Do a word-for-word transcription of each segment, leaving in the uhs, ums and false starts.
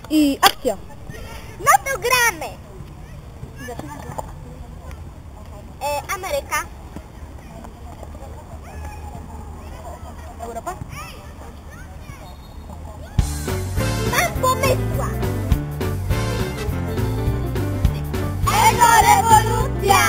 I akcja! No to gramy! E, Ameryka. Europa? Mam pomysła! Ego-rewolucja!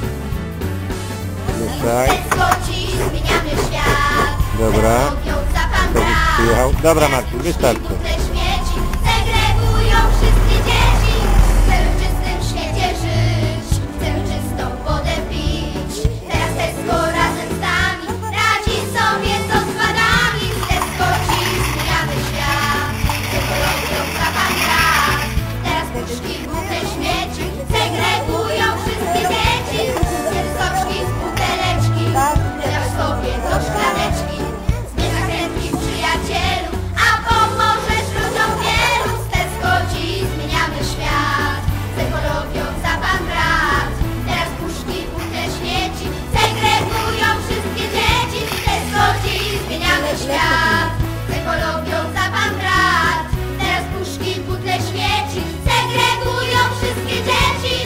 Ruszaj. Złoci, zmieniamy świat! Dobra. Technologią za pan Ktoś brat. przyjechał. Dobra, Marcin, wystarczy. Te śmieci segregują wszystkie dzieci. Chcemy w czystym świecie żyć, chcemy czystą wodę pić. Teraz Tesco razem z nami radzi sobie z odpadami. Tesco dziś zmieniamy świat, ekologią za pan brat. Teraz puszki, butle, śmieci segregują wszystkie dzieci. Zjedz soczki z buteleczki, teraz sobie do szklaneczki. Niezachętni przyjacielu, a pomożesz ludziom wielu. Z Tesco dziś zmieniamy świat, z ekologią za pan brat. Teraz puszki, butle, śmieci segregują wszystkie dzieci. Z Tesco dziś zmieniamy świat, z ekologią za pan brat. Teraz puszki, butle, śmieci segregują wszystkie dzieci.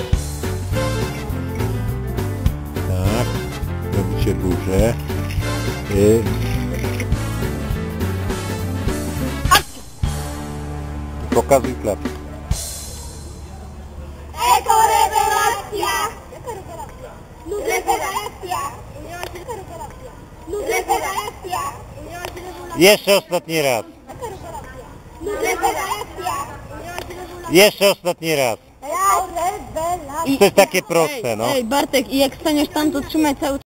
Tak. Robi się duże. Y... Pokazuj klapę. Eko-rewelacja! Rewelacja! Rewelacja! Jeszcze ostatni raz. Rewelacja! Jeszcze ostatni raz. Rewelacja! To jest takie proste, no. Ej, Bartek, i jak staniesz tam, to trzymaj cały